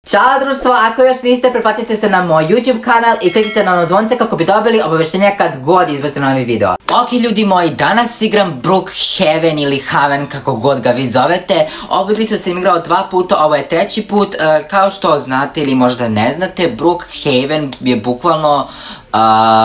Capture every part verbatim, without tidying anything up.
Ćao društvo, ako još niste, pretplatite se na moj YouTube kanal i kliknite na ono zvonce kako bi dobili obavještenja kad god izbacim novi video. Ok ljudi moji, danas igram Brookhaven ili Haven, kako god ga vi zovete. Ovu igricu sam igrao dva puta, ovo je treći put. E, kao što znate ili možda ne znate, Brookhaven je bukvalno Uh,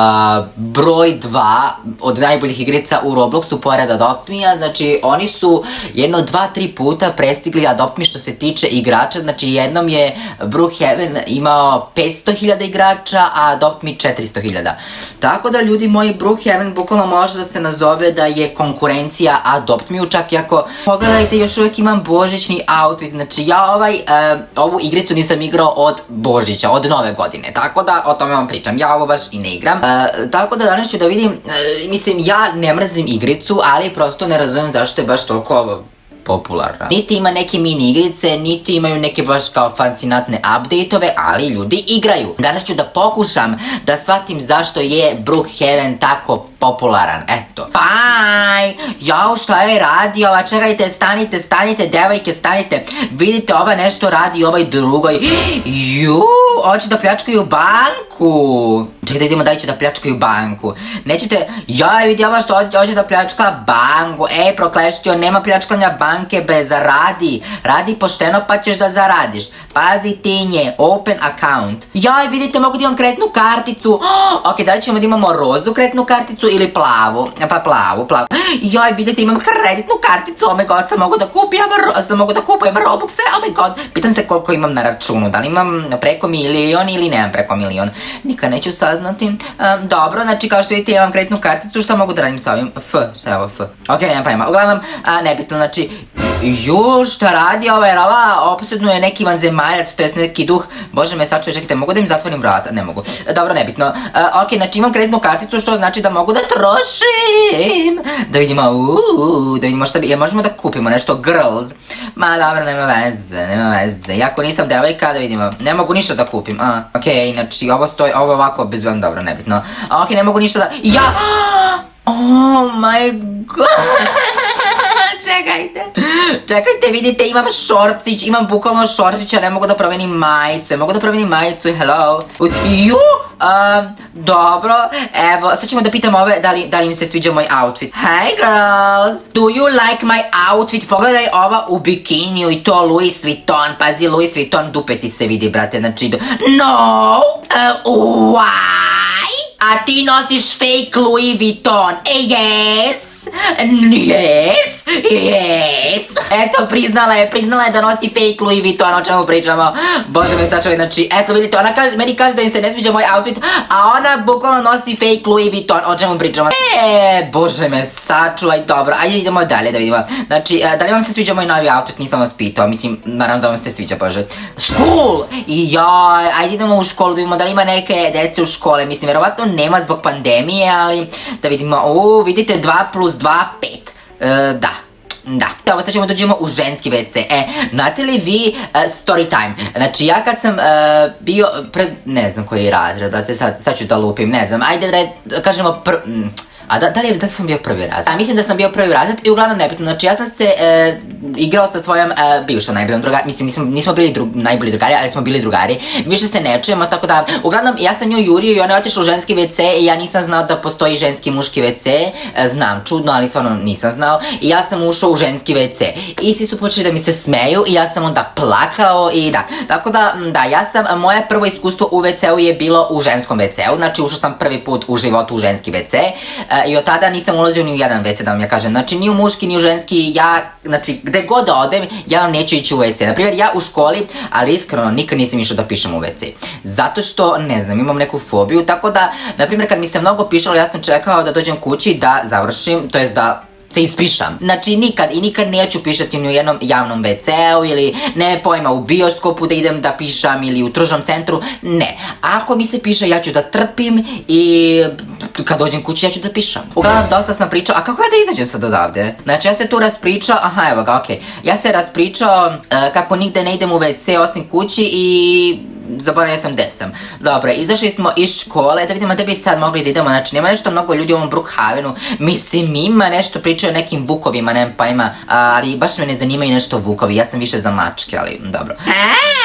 broj dva od najboljih igrica u Robloxu pored Adopt Me-a. Znači oni su jedno dva tri puta prestigli Adopt Me što se tiče igrača. Znači jednom je Brookhaven imao petsto hiljada igrača, a Adopt Me četiristo hiljada. Tako da ljudi moji, Brookhaven bukvalno može da se nazove da je konkurencija Adopt Me-u, čak i ako pogledajte još uvijek imam božićni outfit. Znači ja ovaj, uh, ovu igricu nisam igrao od Božića, od nove godine, tako da o tome vam pričam. Ja ovo baš i ne igram. E, tako da danas ću da vidim, e, mislim ja ne mrzim igricu, ali prosto ne razumijem zašto je baš toliko popularna. Niti ima neke mini igrice, niti imaju neke baš kao fascinantne update-ove, ali ljudi igraju. Danas ću da pokušam da shvatim zašto je Brookhaven tako popularan. Eto. Bye! Jao, šta je radi ova? Čekajte, stanite, stanite, devojke, stanite. Vidite, ova nešto radi ovaj drugoj. Ju, hoće da pljačkaju banku. Čekajte, idemo da li će da pljačkaju banku. Nećete, jaj, vidi ova što hoće da pljačka banku. Ej, prokleštio, nema pljačkanja banke bez radi. Radi pošteno pa ćeš da zaradiš. Pazi ti nje, open account. Jaj, vidite, mogu da imam kreditnu karticu. Ok, da li ćemo da imamo rozu kreditnu karticu ili plavu? Pa plavu, plavu. Jaj, vidite, imam kreditnu karticu. Oh my god, sam mogu da kupim, sam mogu da kupujem Robuxe. Oh my god, pitam se koliko imam na računu. Da li imam preko milion ili nemam preko milion. Nikad neću saznati. Um, dobro, znači kao što vidite imam kreditnu karticu. Šta mogu da radim sa ovim? F, šta je ovo F? Ok, nemam pojma. Uglavnom, a, nebitno, znači ju, šta radi ova, jer ova opsednuje neki vanzemaljac, to jest neki duh. Bože me sačuje, čekajte, mogu da im zatvorim vrata? Ne mogu. Dobro, nebitno. Uh, ok, znači imam kreditnu karticu, što znači da mogu da trošim. Da vidimo, uuu, da vidimo šta bi, ja možemo da kupimo nešto, girls. Ma dobro, nema veze, nema veze. Iako nisam devojka, da vidimo, ne mogu ništa da kupim. Uh, ok, znači ovo stoji, ovo ovako bezvem, dobro, nebitno. Ok, ne mogu ništa da, ja, oh my god. Čekajte, čekajte, vidite, imam šorcić, imam bukvalno šorcića, ne mogu da promenim majicu, ne mogu da promenim majicu, hello, ju, um, dobro, evo, sad ćemo da pitam ove da li, da li im se sviđa moj outfit. Hey girls, do you like my outfit? Pogledaj ova u bikiniju i to Louis Vuitton, pazi, Louis Vuitton, dupe ti se vidi, brate, znači, no, uh, why? A ti nosiš fake Louis Vuitton, e, yes. Yes, yes. Eto, priznala je, priznala je da nosi fake Louis Vuitton, o čemu pričamo. Bože me sačuvaj, znači, eto vidite, ona kaže, meni kaže da im se ne sviđa moj outfit, a ona bukvalno nosi fake Louis Vuitton, o čemu pričamo. Eee, bože me sačuvaj, dobro, ajde idemo dalje da vidimo. Znači, da li vam se sviđa moj novi outfit, nisam vas pitao, mislim, naravno da vam se sviđa, bože. School, jaj, ajde idemo u školu, da vidimo da li ima neke dece u škole, mislim, verovatno nema zbog pandemije, ali da vidimo, uuu, vidite, dva plus dva, pet, e, da. Da, evo sad ćemo dođemo u ženski ve ce. E, znate li vi uh, story time? Znači ja kad sam uh, bio, pre, ne znam koji je razred, brate, sad, sad ću da lupim, ne znam, ajde red, kažemo pr... A da, da li je da sam bio prvi razred? A mislim da sam bio prvi razred i uglavnom nebitno, znači ja sam se e, igrao sa svojom e, bivšom najboljom drugari, mislim nismo, nismo bili dru, najbolji drugari, ali smo bili drugari, više se ne čujemo, tako da, uglavnom ja sam nju jurio i ona je otišla u ženski ve ce i ja nisam znao da postoji ženski i muški ve ce, e, znam, čudno, ali stvarno nisam znao i ja sam ušao u ženski ve ce i svi su počeli da mi se smeju i ja sam onda plakao i da, tako da, da, ja sam, moje prvo iskustvo u ve ce-u je bilo u ženskom ve ce-u, znači ušao sam prvi put u životu u ženski ve ce, i od tada nisam ulazio ni u jedan ve ce, da vam ja kažem, znači ni u muški ni u ženski, ja, znači gde god da odem, ja vam neću ići u ve ce, naprimjer ja u školi, ali iskreno nikad nisam išao da pišem u ve ce, zato što, ne znam, imam neku fobiju, tako da, naprimjer kad mi se mnogo pišalo, ja sam čekao da dođem kući, da završim, to jest da se ispišam. Znači nikad i nikad neću pišati ni u jednom javnom ve ce-u ili ne pojma u bioskopu da idem da pišam ili u tržnom centru, ne. Ako mi se piše ja ću da trpim i kad dođem kući ja ću da pišam. Uglavnom dosta sam pričao, a kako ja da izađem sad odavde? Znači ja se tu raspričao, aha evo ga, okej. Ja se raspričao uh, kako nigde ne idem u ve ce osim kući i zaboravio sam gde sam. Dobro, izašli smo iz škole, da vidimo da bi sad mogli da idemo, znači nema nešto mnogo ljudi u ovom Brookhavenu, mislim ima nešto pričaju o nekim vukovima, nemam pojma, ali baš me ne zanimaju nešto vukovi, ja sam više za mačke, ali dobro. Hej,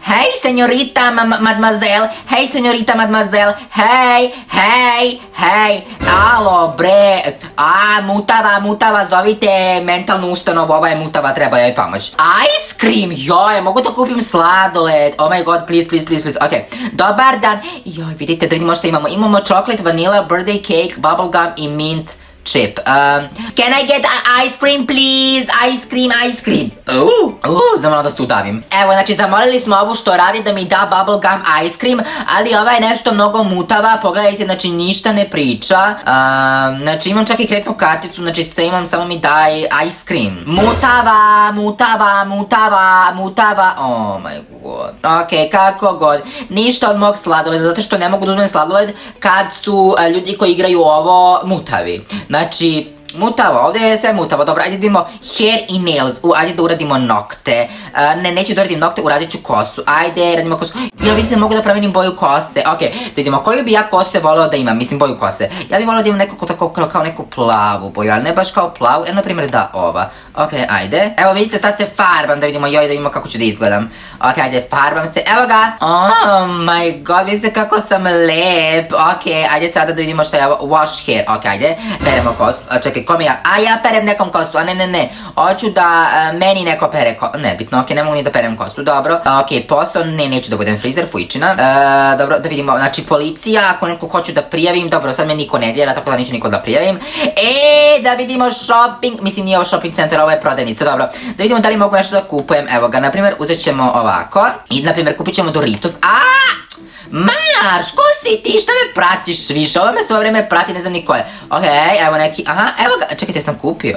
hej, senjorita, mademoiselle, hej, senjorita, mademoiselle, hej, hej, hej, alo, bre, a, mutava, mutava, zovite mentalnu ustanovu, ova je mutava, treba joj pomoć. Ice cream, joj, mogu da kupim sladoled, oh my god, please, please, please, please, ok, dobar dan, joj, vidite, da vidimo što imamo, imamo chocolate, vanilla, birthday cake, bubblegum i mint chip. Um, can I get ice cream, please? Ice cream, ice cream. Uuu, uuu, zamalo da se udavim. Evo, znači, zamolili smo ovu što radi da mi da bubblegum ice cream, ali ova je nešto mnogo mutava, pogledajte, znači, ništa ne priča. Um, znači, imam čak i kreditnu karticu, znači, sve imam, samo mi daj ice cream. Mutava, mutava, mutava, mutava, oh my god. Ok, kako god. Ništa od mog sladoleda, zato što ne mogu da uzmem sladoled kad su uh, ljudi koji igraju ovo mutavi. Znači, mutavo, ovdje je sve mutavo, dobro, ajde idemo hair i nails, u, ajde da uradimo nokte, uh, ne, neću da uradim nokte, uradit ću kosu, ajde, radimo kosu, ja vidite, mogu da promenim boju kose, ok, da vidimo, koju bi ja kose voleo da imam, mislim, boju kose, ja bih voleo da imam neko tako, kao, kao neku plavu boju, ali ne baš kao plavu, evo, na primjer, da, ova, ok, ajde, evo, vidite, sad se farbam, da vidimo, joj, da vidimo kako ću da izgledam, ok, ajde, farbam se, evo ga, oh my god, vidite kako sam lep, ok, ajde sada da vidimo šta je ovo, wash hair, ok, ajde, peremo kosu, čekaj, kom ja, a ja perem nekom kosu, a ne, ne, ne, hoću da uh, meni neko pere kosu, ne, bitno, ok, ne mogu ni da perem kosu, dobro, ok, posao, ne, neću da budem frizer, fujčina, uh, dobro, da vidimo, znači, policija, ako neko hoću da prijavim, dobro, sad me niko ne djela, tako da neću niko da prijavim, e, da vidimo shopping, mislim, nije ovo shopping center, ovo je prodavnica, dobro, da vidimo da li mogu nešto da kupujem, evo ga, na primjer, uzet ćemo ovako, i, na primjer, kupit ćemo Doritos, aaa! Marš, ko si ti? Šta me pratiš više? Ovo me svoje vreme prati, ne znam ni ko je. Ok, evo neki, aha, evo ga, čekajte, sam kupio.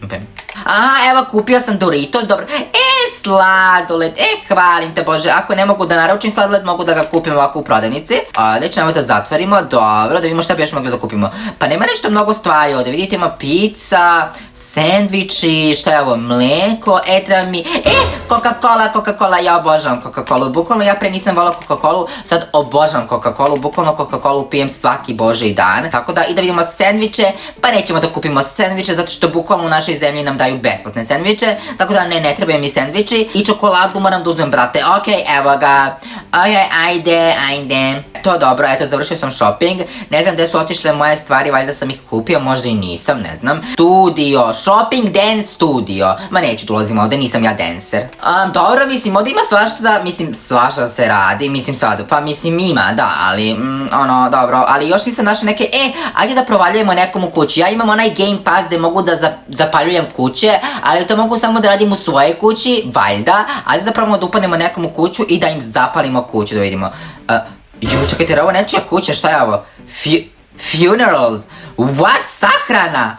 Aha, evo, kupio sam Doritos, dobro. E, sladoled, e, hvalim te Bože, ako ne mogu da naručim sladoled, mogu da ga kupim ovako u prodavnici. Odlično, evo da zatvorimo, dobro, da vidimo šta bi još mogli da kupimo. Pa nema nešto mnogo stvari ovdje, vidite, ima pizza, sandviči, šta je ovo, mleko, e, treba mi, e, Coca-Cola, Coca-Cola, ja obožavam Coca-Colu, bukvalno ja pre nisam volao Coca-Colu, sad obožavam Coca-Colu, bukvalno Coca-Colu pijem svaki božji dan, tako da i da vidimo sandviče, pa nećemo da kupimo sandviče, zato što bukvalno u našoj zemlji nam daju besplatne sandviče, tako da ne, ne trebaju mi sandviči, i čokoladu moram da uzmem, brate, ok, evo ga, ok, ajde, ajde, to dobro, eto, završio sam shopping, ne znam gde su otišle moje stvari, valjda sam ih kupio, možda i nisam, ne znam, studio, shopping dance studio, ma neću da ulazim ovde, nisam ja dancer. Um, dobro, mislim, ovdje ima svašta da, mislim, svašta da se radi, mislim sad, pa mislim ima, da, ali, mm, ono, dobro, ali još nisam našla neke, e, ajde da provaljujemo nekom u kući, ja imam onaj Game Pass gde mogu da za, zapaljujem kuće, ali to mogu samo da radim u svojoj kući, valjda, ajde da probamo da upadnemo nekom u kuću i da im zapalimo kuću, da vidimo. Uh, ju, čekajte, jer ovo nečija kuća, šta je ovo? Fu funerals, what? Sahrana?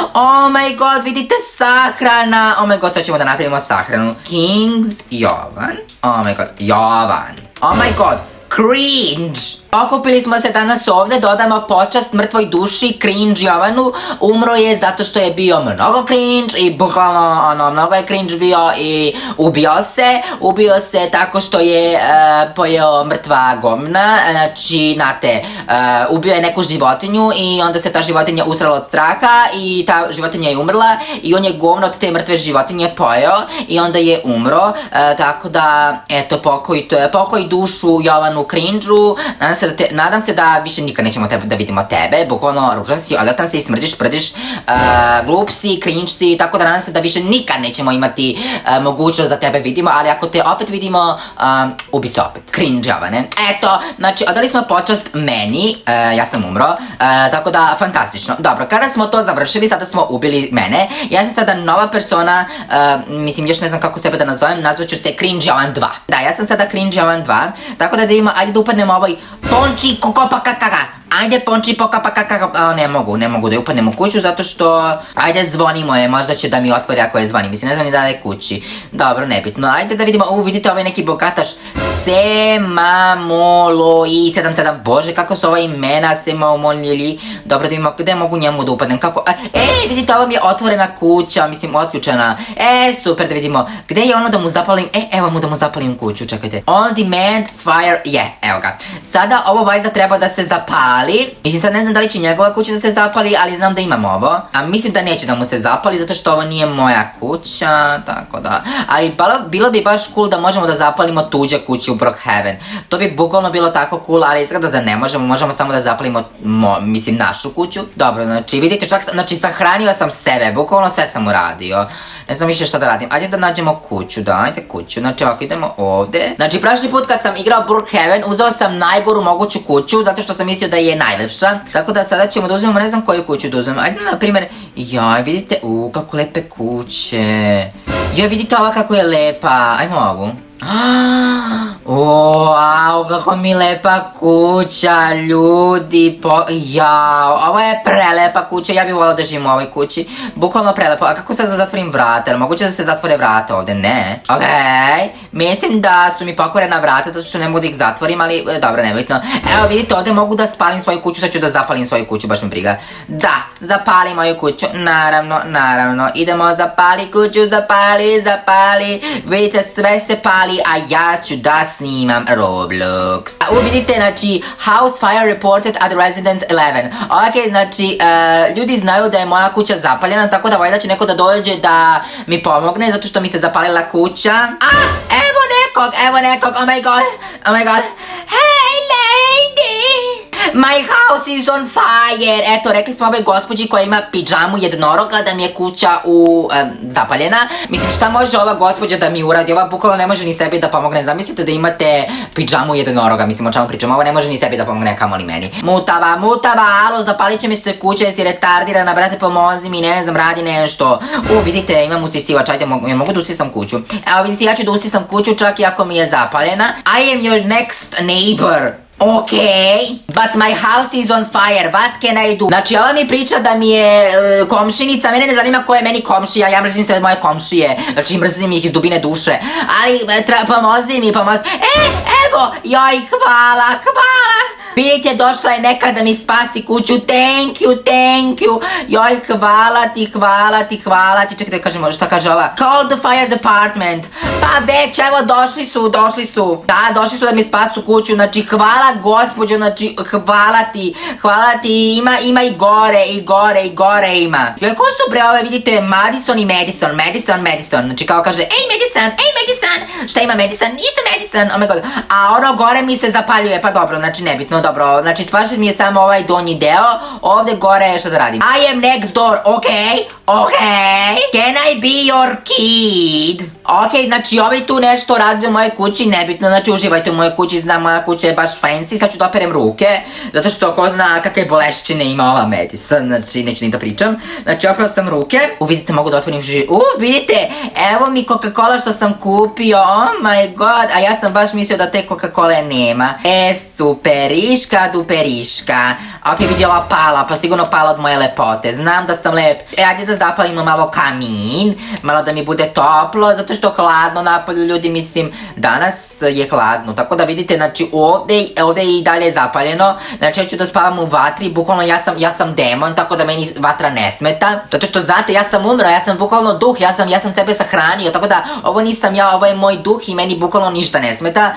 Oh my god, vidite, sahrana, oh my god, sad ćemo da napravimo sahranu. Kings Jovan, oh my god, Jovan, oh my god, cringe. Okupili smo se danas ovdje, dodamo počast mrtvoj duši, cringe Jovanu, umro je zato što je bio mnogo cringe i bukvalno, ono, mnogo je cringe bio i ubio se, ubio se tako što je uh, pojeo mrtva govna, znači, znate, uh, ubio je neku životinju i onda se ta životinja usrala od straha i ta životinja je umrla i on je govno od te mrtve životinje pojeo i onda je umro, uh, tako da, eto, pokoj, pokoj dušu Jovanu cringe-u, nadam se da te, nadam se da više nikad nećemo tebe, da vidimo tebe, bukvalno ružan si, alertan si, smrdiš, prdiš, uh, glup si, cringe si, tako da nadam se da više nikad nećemo imati uh, mogućnost da tebe vidimo, ali ako te opet vidimo, uh, ubi se opet, cringe Jovane. Eto, znači, odali smo počast meni, uh, ja sam umro, uh, tako da, fantastično. Dobro, kada smo to završili, sada smo ubili mene, ja sam sada nova persona, uh, mislim, još ne znam kako sebe da nazovem, nazvaću se Cringe Jovan dva. Da, ja sam sada Cringe Jovan dva, tako da da imamo, ajde da upadnemo ovoj Ponči kokopa kakaka, ajde Ponči pokapa kakaka, ne mogu, ne mogu da upadnem u kuću zato što, ajde zvonimo je, možda će da mi otvori ako je zvoni, mislim ne znam ni da je kući, dobro, nebitno, ajde da vidimo, u vidite ovaj neki bogataš, Semamoloi sedam sedam, bože kako su ova imena, Semamolili, dobro da vidimo gde mogu njemu da upadnem, kako, e, vidite ovo mi je otvorena kuća, mislim otključena, e, super da vidimo, gde je ono da mu zapalim, e, evo mu da mu zapalim kuću, čekajte, on demand fire, je, yeah, evo ga, sada da ovo valjda treba da se zapali. Mislim, sad ne znam da li će njegova kuća da se zapali, ali znam da imam ovo. A mislim da neće da mu se zapali, zato što ovo nije moja kuća, tako da. Ali bilo bi baš cool da možemo da zapalimo tuđe kuće u Brookhaven. To bi bukvalno bilo tako cool, ali izgleda da ne možemo, možemo samo da zapalimo, mislim, našu kuću. Dobro, znači, vidite, čak, znači, sahranio sam sebe, bukvalno sve sam uradio. Ne znam više šta da radim. Ajde da nađemo kuću, dajte kuću. Znači, ovako idemo ovde. Znači, prošli put kad sam igrao Brookhaven, uzeo sam najgoru moguću kuću, zato što sam mislio da je najlepša. Tako da sada ćemo da uzmemo, ne znam koju kuću da uzmemo. Ajde, na primjer, jaj, vidite, uuu, kako lepe kuće. Joj, vidite ova kako je lepa. Ajmo ovu. Wow, kako mi lepa kuća, ljudi, jao, ovo je prelepa kuća, ja bih volila da živim u ovoj kući, bukvalno prelepo. A kako sad da zatvorim vrata, moguće da se zatvore vrata ovde, ne? Okej, mislim da su mi pokvarena vrata, zato što ne mogu da ih zatvorim, ali dobro, nebitno. Evo vidite, ovde mogu da spalim svoju kuću, sad ću da zapalim svoju kuću, baš me briga. Da, zapali moju kuću, naravno, naravno, idemo zapali kuću, zapali, zapali, vidite, sve se pali, a ja ću da snimam Roblox. U, vidite, znači, house fire reported at resident eleven. Ok, znači, ljudi znaju da je moja kuća zapaljena, tako da valjda će neko da dođe da mi pomogne, zato što mi se zapalila kuća. A, evo nekog, evo nekog, oh my god, oh my god. Hey, lady! My house is on fire. Eto, rekli smo ovoj gospođi koja ima pidžamu jednoroga da mi je kuća u, um, zapaljena. Mislim, šta može ova gospođa da mi uradi? Ova bukvalno ne može ni sebi da pomogne. Zamislite da imate pidžamu jednoroga. Mislim, o čemu pričam? Ova ne može ni sebi da pomogne, kamoli meni. Mutava, mutava, alo, zapalit će mi se kuća, jesi retardirana, brate, pomozi mi, ne znam, radi nešto. U, vidite, imam usisivač, ajde, ja mogu da usisam kuću. Evo, vidite, ja ću da usisam kuću čak i ako mi je zapaljena. I am your next neighbor. Okej, but my house is on fire, what can I do? Znači, ova mi priča da mi je komšinica, mene ne zanima ko je meni komšija, ja mrzim sve moje komšije, znači mrzim ih iz dubine duše, ali pomozi mi, pomozi, e, evo, joj, hvala, hvala. Vidite, došla je neka da mi spasi kuću, thank you, thank you, joj, hvala ti, hvala ti, hvala ti, čekaj da kažemo, šta kaže ova? Call the fire department, pa već, evo, došli su, došli su, da, došli su da mi spasu kuću, znači, hvala gospođo, znači, hvala ti, hvala ti, ima, ima i gore, i gore, i gore ima. Joj, ko su bre ove, vidite, Madison i Madison, Madison, Madison, znači, kao kaže, ej, Madison, ej, Madison, šta ima Madison, ništa Madison, oh my god, a ono gore mi se zapaljuje, pa dobro, znači, nebitno, dobro, znači, spašen mi je samo ovaj donji deo, ovde gore, šta da radim? I am next door, okej, okej, can I be your kid? Okej, znači, ovaj tu nešto radi u mojoj kući, nebitno, znači, uživajte u mojoj kući, znam, moja kuća je baš fancy, sad ću da operem ruke, zato što ko zna kakve bolešćine ima ova Madison, znači, neću ni da pričam, znači, oprao sam ruke, u, vidite, mogu da otvorim živ, u, vidite, evo mi Coca-Cola što sam kupio, oh my god, a ja sam baš mislio da te Coca-Cola nema, e, superiška, duperiška, okej, vidi ova pala, pa sigurno pala od moje lepote, znam da sam lep, e, ajde da zapalimo malo kamin, malo da mi bude toplo, zato što hladno napolju, ljudi, mislim, danas je hladno, tako da vidite, znači, ovde, ovde je i dalje zapaljeno, znači, ja ću da spavam u vatri, bukvalno ja sam, ja sam demon, tako da meni vatra ne smeta, zato što, znate, ja sam umro, ja sam bukvalno duh, ja sam, ja sam sebe sahranio, tako da, ovo nisam ja, ovo je moj duh i meni bukvalno ništa ne smeta,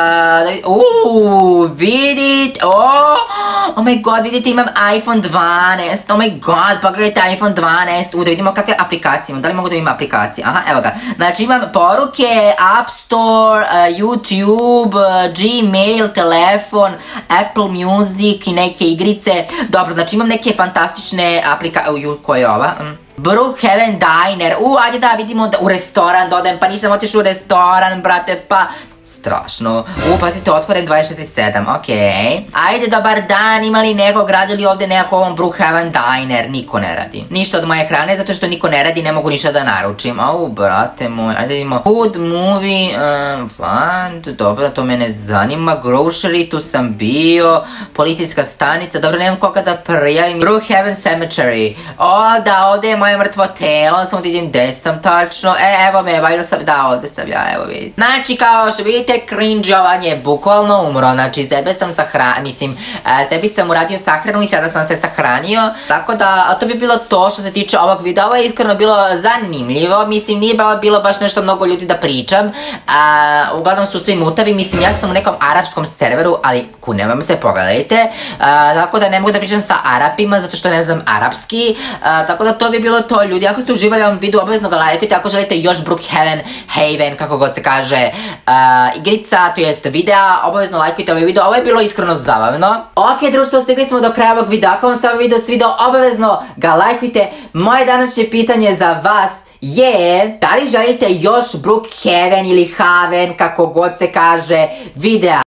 uuuu, vidite, oh, oh my god, vidite, imam iPhone dvanaest, oh my god, pogledajte iPhone dvanaest, u, da vidimo kakve aplikacije imam, da li mogu da imam aplikacije, aha, evo ga, znači imam poruke, App Store, uh, YouTube, uh, Gmail, telefon, Apple Music i neke igrice, dobro, znači imam neke fantastične aplikacije, uju, koja je ova? Mm. Brookhaven Diner, u, ajde da vidimo da u restoran dodem, pa nisam otišao u restoran, brate, pa... Strašno. U, pazite, otvoren dvadeset četiri sedam, okej. Ajde, dobar dan, ima li nekog, radi li ovde neko ovom Brookhaven Diner? Niko ne radi. Ništa od moje hrane, zato što niko ne radi, ne mogu ništa da naručim. Au, brate moj, ajde vidimo. Food, movie, fund, dobro, to me ne zanima. Grocery, tu sam bio. Policijska stanica, dobro, nemam koga da prijavim. Brookhaven Cemetery. O, da, ovde je moje mrtvo telo, samo da vidim gde sam tačno. E, evo me, valjda sam, da, ovde sam ja, evo vidite. Znači, kao što vidite, vidite, cringe-ovanje je bukvalno umro, znači sebe sam sahranio, mislim, sebi sam uradio sahranu i sada sam se sahranio, tako da to bi bilo to što se tiče ovog videa. Ovo je iskreno bilo zanimljivo, mislim, nije bilo baš nešto mnogo ljudi da pričam, uglavnom su svi mutavi, mislim, ja sam u nekom arapskom serveru, ali kunem vam se, pogledajte, tako da ne mogu da pričam sa Arapima, zato što ne znam arapski, tako da to bi bilo to, ljudi. Ako ste uživali ovom videu, obavezno ga lajkujte, ako želite još Brookhaven, Haven, kako god se kaže, igrica, to jest videa, obavezno lajkujte ovaj video, ovo je bilo iskreno zabavno. Ok, društvo, stigli smo do kraja ovog videa, ako vam se ovaj video svidao, obavezno ga lajkujte. Moje današnje pitanje za vas je, da li želite još Brookhaven ili Haven, kako god se kaže, videa?